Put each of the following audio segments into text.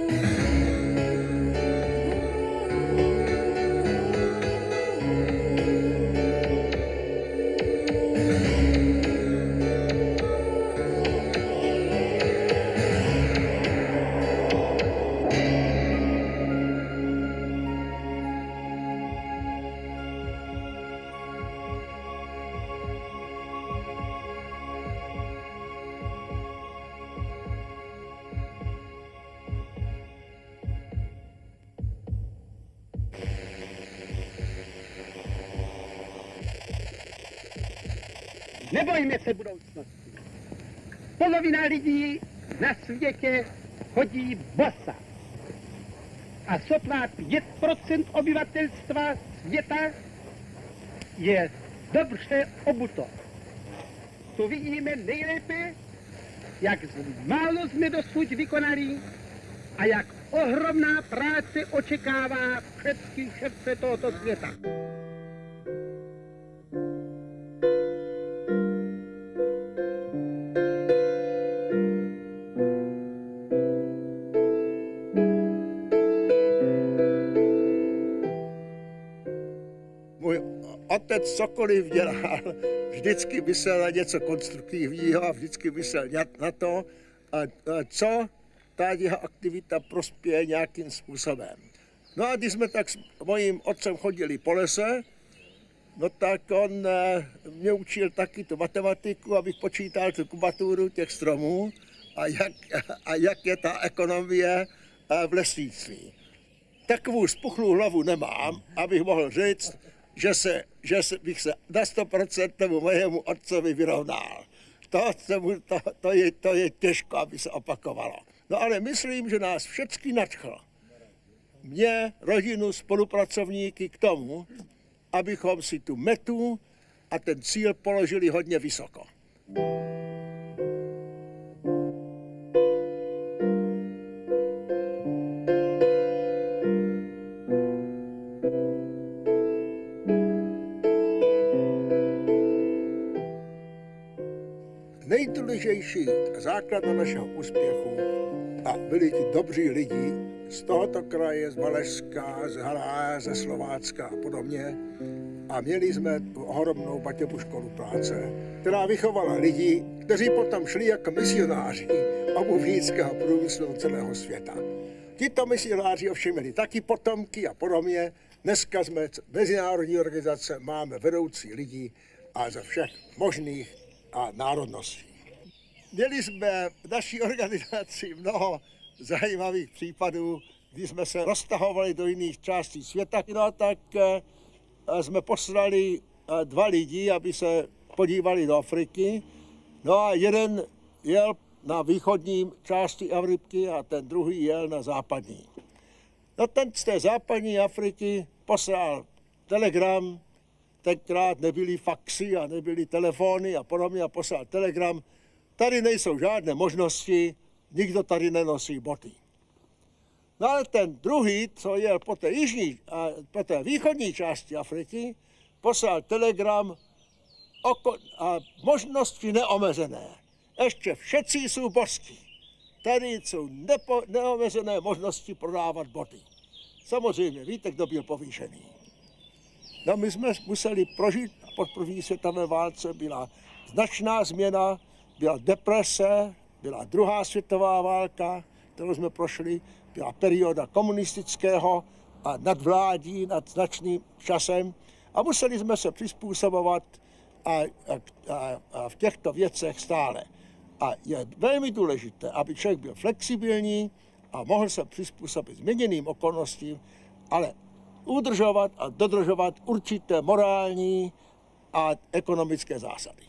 Nebojme se budoucnosti. Polovina lidí na světě chodí bosa. A sotva 5% obyvatelstva světa je dobře obuto. To vidíme nejlépe, jak málo jsme dosud vykonali a jak ohromná práce očekává všechny ševce tohoto světa. Otec cokoliv dělal, vždycky myslel na něco konstruktivního a vždycky myslel na to, co ta jeho aktivita prospěje nějakým způsobem. No a když jsme tak s mojím otcem chodili po lese, no tak on mě učil taky tu matematiku, abych počítal tu kubaturu těch stromů a jak je ta ekonomie v lesnictví. Takovou spuchlou hlavu nemám, abych mohl říct, že bych se na 100% tomu mojemu otcovi vyrovnal. To je těžko, aby se opakovalo. No ale myslím, že nás všechny nadchl. Mě, rodinu, spolupracovníky k tomu, abychom si tu metu a ten cíl položili hodně vysoko. Nejdůležitější základ našeho úspěchu a byli ti dobří lidi z tohoto kraje, z Valašska, z Halá, ze Slovácka a podobně. A měli jsme ohromnou Baťovu školu práce, která vychovala lidi, kteří potom šli jako misionáři obuvnického průmyslu do celého světa. Tito misionáři ovšem měli taky potomky a podobně. Dneska jsme mezinárodní organizace, máme vedoucí lidi a ze všech možných a národností. Měli jsme v naší organizaci mnoho zajímavých případů, kdy jsme se roztahovali do jiných částí světa. No tak jsme poslali 2 lidi, aby se podívali do Afriky. No a jeden jel na východní části Afriky a ten druhý jel na západní. No ten z té západní Afriky poslal telegram. Tenkrát nebyly faxy a nebyly telefony a podobně a poslal telegram. Tady nejsou žádné možnosti, nikdo tady nenosí boty. No ale ten druhý, co jel po té východní části Afriky, poslal telegram a možnosti neomezené. Ještě všetci jsou božský. Tady jsou neomezené možnosti prodávat boty. Samozřejmě, víte, kdo byl povýšený. No my jsme museli prožít po první světové válce, byla značná změna, byla deprese, byla druhá světová válka, kterou jsme prošli, byla perioda komunistického a nadvládí nad značným časem a museli jsme se přizpůsobovat a v těchto věcech stále. A je velmi důležité, aby člověk byl flexibilní a mohl se přizpůsobit změněným okolnostím, ale udržovat a dodržovat určité morální a ekonomické zásady.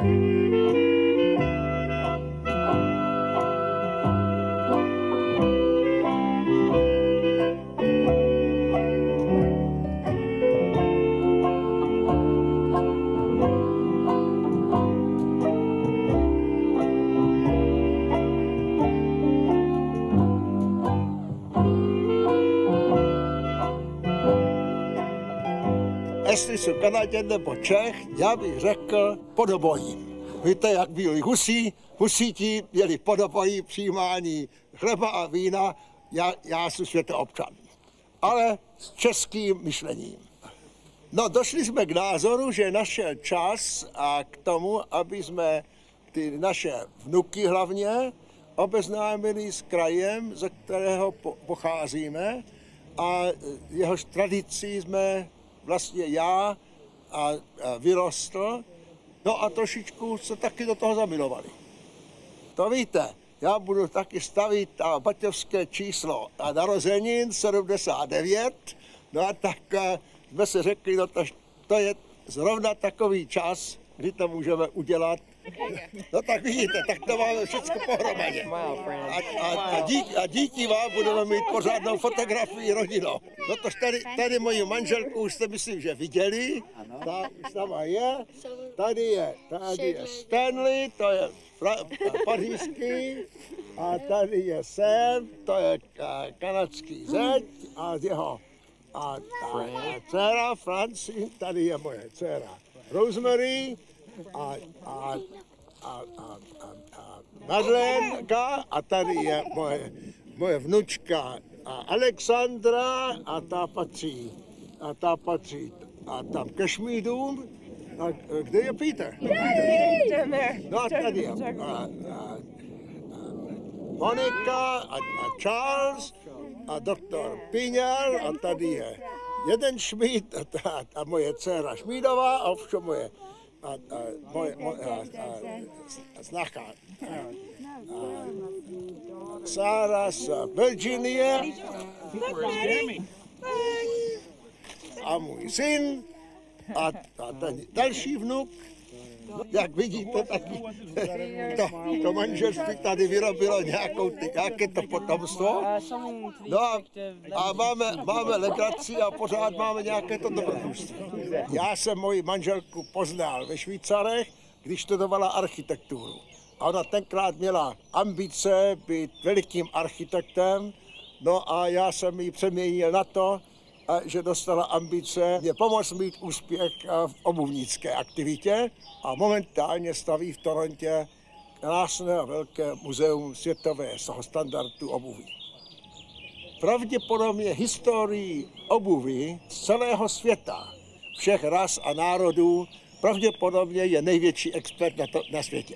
Jestli jsou Kanaděn nebo Čech, já bych řekl podobojím. Víte, jak byli husíti měli podobojí přijímání chleba a vína já jsem světoobčan, ale s českým myšlením. No, došli jsme k názoru, že našel čas a k tomu, aby jsme ty naše vnuky hlavně obeznámili s krajem, ze kterého pocházíme, a jehož tradici jsme vlastně já vyrostl, no a trošičku se taky do toho zamilovali. To víte, já budu taky stavit baťovské číslo a narozenin 79, no a tak jsme si řekli, no to je zrovna takový čas, kdy to můžeme udělat. No tak vidíte, tak to máme všechno pohromadě. A díky vám budeme mít pořádnou fotografii rodinou. No to tady moji manželku už jste myslím, že viděli. Ta sama je. Tady je Stanley, to je pařížský. A tady je Sam, to je kanadský zeď. A jeho dcera Francie, tady je moje dcera Rosemary. A Madlenka, a tady je moje vnučka Alexandra, a ta patří tam ke Šmídům. A kde je Peter? No a tady je Monika a Charles a doktor Piňal, a tady je jeden Šmíd a moje dcera Šmídová, a ovšem moje snacha Sára z Virginie a můj syn a ten další vnuk. Jak vidíte, taky to manželství tady vyrobilo nějaké to potomstvo. No a máme legraci a pořád máme nějaké to dobrodružství. Já jsem moji manželku poznal ve Švýcarech, když studovala architekturu. A ona tenkrát měla ambice být velikým architektem, no a já jsem ji přeměnil na to, že dostala ambice mě pomoct mít úspěch v obuvnické aktivitě, a momentálně staví v Torontě krásné a velké muzeum světového standardu obuví. Pravděpodobně historii obuví z celého světa, všech ras a národů, pravděpodobně je největší expert na světě.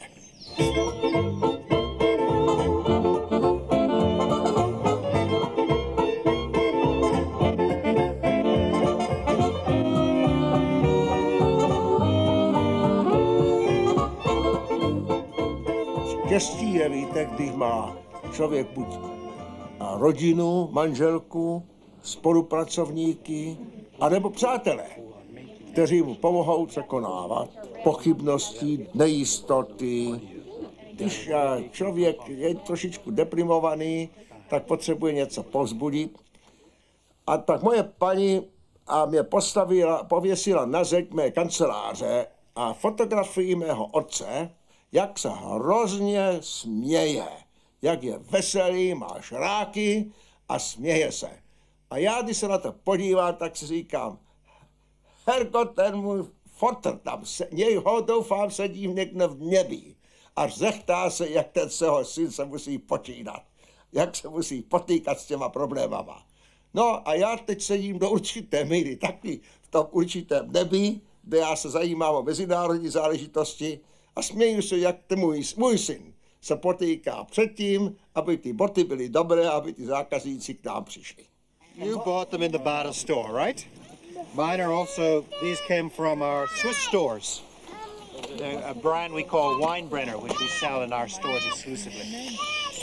Štěstí je, víte, když má člověk buď rodinu, manželku, spolupracovníky, anebo přátelé, kteří mu pomohou překonávat pochybnosti, nejistoty. Když člověk je trošičku deprimovaný, tak potřebuje něco povzbudit. A tak moje paní mě pověsila na zeď mé kanceláře a fotografii mého otce, jak se hrozně směje, jak je veselý, má šráky a směje se. A já, když se na to podívám, tak si říkám, herko, ten můj fotr tam, něho doufám sedí někde v nebi a řechtá se, jak ten svého syn se musí počínat, jak se musí potýkat s těma problémama. No a já teď sedím do určité míry taky v tom určitém nebi, kde já se zajímám o mezinárodní záležitosti, a směju se, jak můj syn se potýká předtím, aby ty boty byly dobré, aby ty zákazníci k nám přišli. You bought them in the Bata store, right? Mine are also, these came from our Swiss stores. A brand we call Weinbrenner, which we sell in our stores exclusively.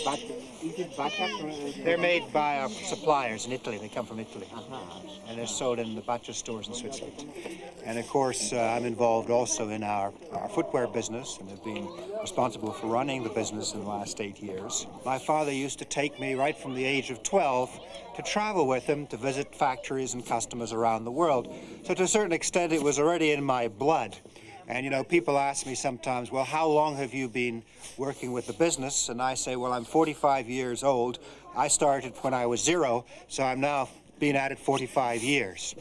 They're made by our suppliers in Italy. They come from Italy. And they're sold in the Bata stores in Switzerland. And of course, I'm involved also in our footwear business and have been responsible for running the business in the last 8 years. My father used to take me right from the age of 12 to travel with him to visit factories and customers around the world. So to a certain extent, it was already in my blood. And, you know, people ask me sometimes, well, how long have you been working with the business? And I say, well, I'm 45 years old. I started when I was 0, so I'm now been at it 45 years.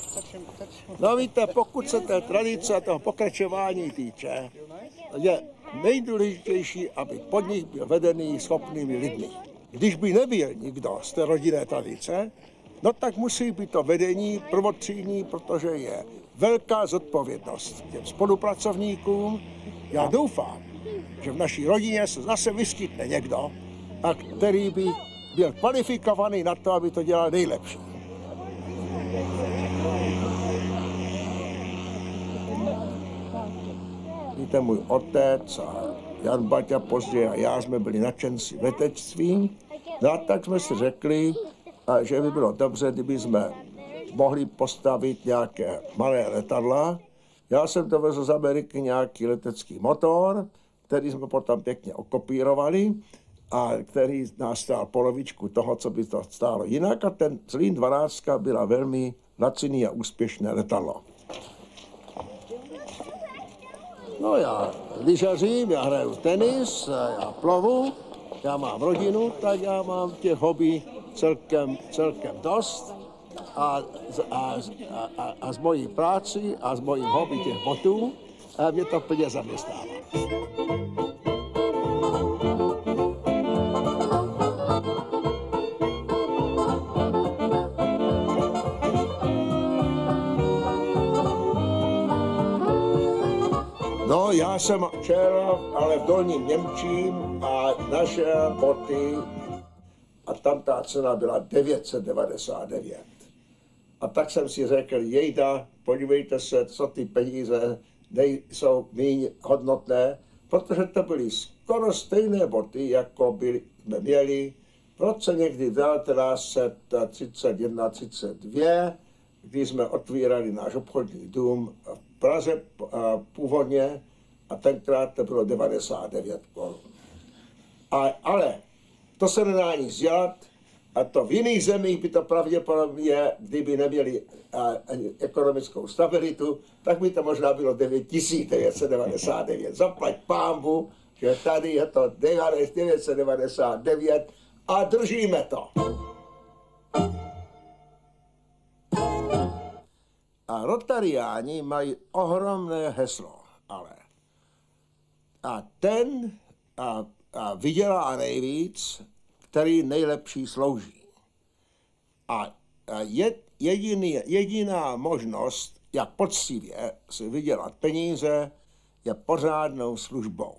No víte, pokud se té tradice a toho pokračování týče, je nejdůležitější, aby podnik byl vedený schopnými lidmi. Když by nebyl nikdo z té rodinné tradice, no tak musí být to vedení prvotřídní, protože je velká zodpovědnost těm spolupracovníkům. Já doufám, že v naší rodině se zase vyskytne někdo, a který by byl kvalifikovaný na to, aby to dělal nejlepší. Víte, můj otec a Jan Baťa později a já jsme byli nadšenci letectví, no a tak jsme si řekli, že by bylo dobře, kdyby jsme mohli postavit nějaké malé letadla. Já jsem dovezl z Ameriky nějaký letecký motor, který jsme potom pěkně okopírovali a který nás stál polovičku toho, co by to stálo jinak. A ten Zlín 12 byla velmi laciný a úspěšné letadlo. No já lyžařím, já hraju tenis, já plovu, já mám rodinu, tak já mám těch hobby celkem dost. A z mojí práci a z mojím hobby těch botů mě to plně zaměstnává. No, já jsem včera, ale v Dolním Němčím a našel boty a tam ta cena byla 999. A tak jsem si řekl, jejda, podívejte se, co ty peníze nejsou méně hodnotné, protože to byly skoro stejné boty, jako jsme měli v roce někdy 1931-32, kdy jsme otvírali náš obchodní dům v Praze původně a tenkrát to bylo 99 korun. Ale to se nedá nic dělat a to v jiných zemích by to pravděpodobně, kdyby neměli ekonomickou stabilitu, tak by to možná bylo 9999. Zaplať pánbu, že tady je to 999 a držíme to. A Rotariáni mají ohromné heslo, ale ten vydělá nejvíc, který nejlepší slouží. A jediná možnost, jak poctivě si vydělat peníze, je pořádnou službou.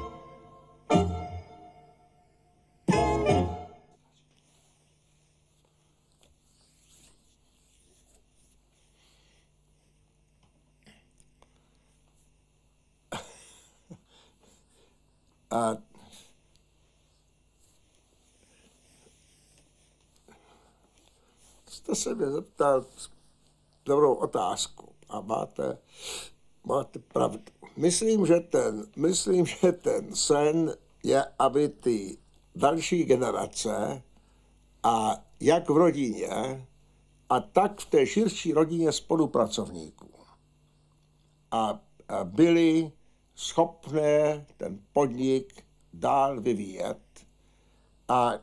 A jste se mě zeptal dobrou otázku a máte pravdu. Myslím, že ten sen je, aby ty další generace a jak v rodině, a tak v té širší rodině spolupracovníků a byli schopné ten podnik dál vyvíjet a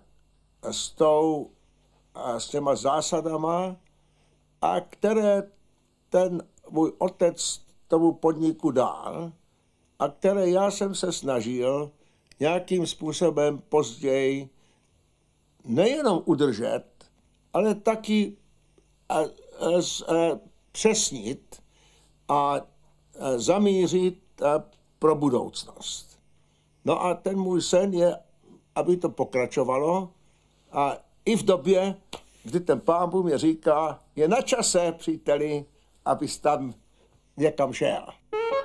s těma zásadama, a které ten můj otec tomu podniku dal a které já jsem se snažil nějakým způsobem později nejenom udržet, ale taky přesnit a zamířit pro budoucnost. No a ten můj sen je, aby to pokračovalo a i v době, kdy ten Pán Bůh mi říká, je na čase, příteli, abys tam někam šel.